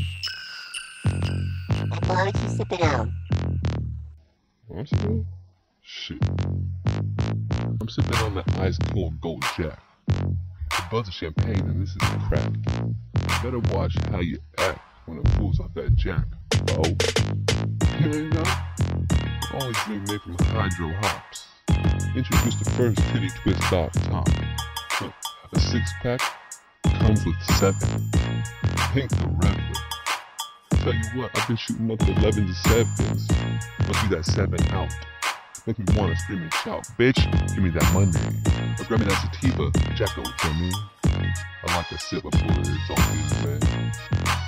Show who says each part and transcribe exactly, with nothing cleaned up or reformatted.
Speaker 1: Apple, how much you sipping on?
Speaker 2: I'm sipping? Shit. I'm sipping on the ice cold gold jack. The buzz of champagne and this is crack. Better watch how you act when it pulls off that jack. Oh. You ain't know? Always drink made from hydro hops. Introduce the first kitty twist off top. A six pack comes with seven. Pink the Reverend. Tell you what, I've been shooting up elevens and sevens. Must be that seven out. Make me wanna scream and shout, bitch, give me that money. Or grab me that sativa, jack over to me. I like a sip before it's all good, man.